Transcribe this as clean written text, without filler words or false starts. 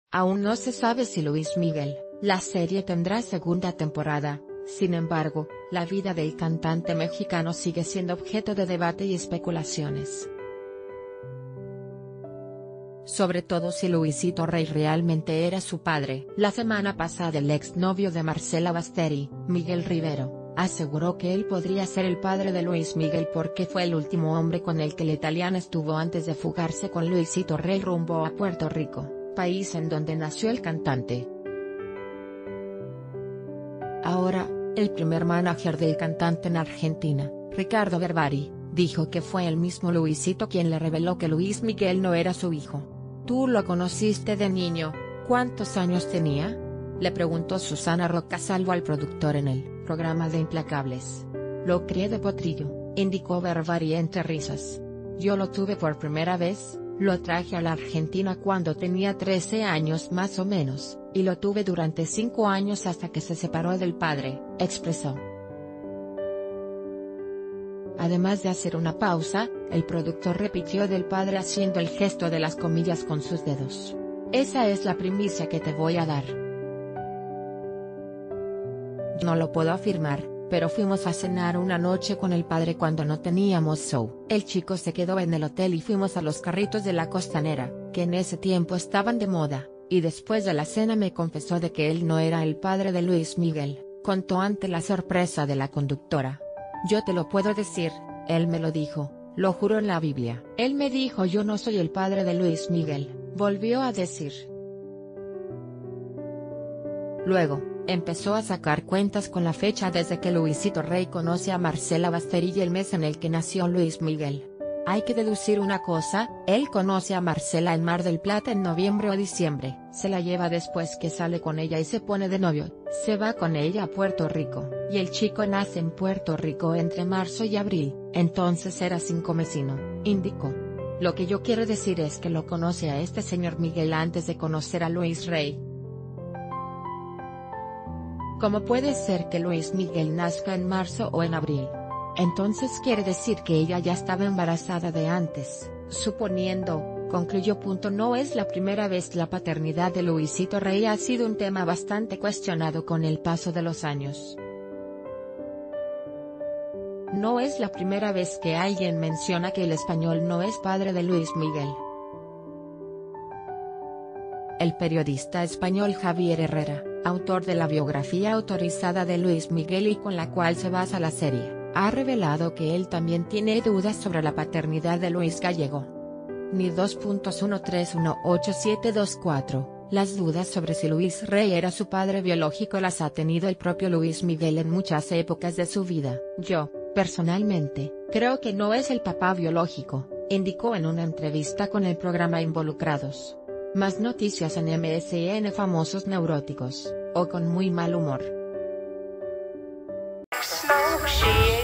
Aún no se sabe si Luis Miguel, la serie tendrá segunda temporada. Sin embargo, la vida del cantante mexicano sigue siendo objeto de debate y especulaciones. Sobre todo si Luisito Rey realmente era su padre. La semana pasada el exnovio de Marcela Basteri, Miguel Rivero, aseguró que él podría ser el padre de Luis Miguel porque fue el último hombre con el que la italiana estuvo antes de fugarse con Luisito Rey rumbo a Puerto Rico, país en donde nació el cantante. Ahora, el primer manager del cantante en Argentina, Ricardo Barbarie, dijo que fue el mismo Luisito quien le reveló que Luis Miguel no era su hijo. ¿Tú lo conociste de niño? ¿Cuántos años tenía?, le preguntó Susana Rocasalvo al productor en el programa de Implacables. Lo crié de potrillo, indicó Barbarie entre risas. Yo lo tuve por primera vez, lo traje a la Argentina cuando tenía 13 años más o menos, y lo tuve durante 5 años hasta que se separó del padre, expresó. Además de hacer una pausa, el productor repitió del padre haciendo el gesto de las comillas con sus dedos. Esa es la primicia que te voy a dar. No lo puedo afirmar, pero fuimos a cenar una noche con el padre cuando no teníamos show. El chico se quedó en el hotel y fuimos a los carritos de la Costanera, que en ese tiempo estaban de moda, y después de la cena me confesó de que él no era el padre de Luis Miguel, contó ante la sorpresa de la conductora. Yo te lo puedo decir, él me lo dijo, lo juro en la Biblia. Él me dijo yo no soy el padre de Luis Miguel, volvió a decir. Luego, empezó a sacar cuentas con la fecha desde que Luisito Rey conoce a Marcela Basteri y el mes en el que nació Luis Miguel. Hay que deducir una cosa, él conoce a Marcela en Mar del Plata en noviembre o diciembre, se la lleva después que sale con ella y se pone de novio, se va con ella a Puerto Rico, y el chico nace en Puerto Rico entre marzo y abril, entonces era 5mesino, indicó. Lo que yo quiero decir es que lo conoce a este señor Miguel antes de conocer a Luis Rey. ¿Cómo puede ser que Luis Miguel nazca en marzo o en abril? Entonces quiere decir que ella ya estaba embarazada de antes, suponiendo, concluyó. No es la primera vez. La paternidad de Luisito Rey ha sido un tema bastante cuestionado con el paso de los años. No es la primera vez que alguien menciona que el español no es padre de Luis Miguel. El periodista español Javier Herrera, autor de la biografía autorizada de Luis Miguel y con la cual se basa la serie, ha revelado que él también tiene dudas sobre la paternidad de Luis Gallego. Ni 2.13188724, las dudas sobre si Luis Rey era su padre biológico las ha tenido el propio Luis Miguel en muchas épocas de su vida. Yo, personalmente, creo que no es el papá biológico, indicó en una entrevista con el programa Involucrados. Más noticias en MSN. Famosos neuróticos, o con muy mal humor. Smoke shit.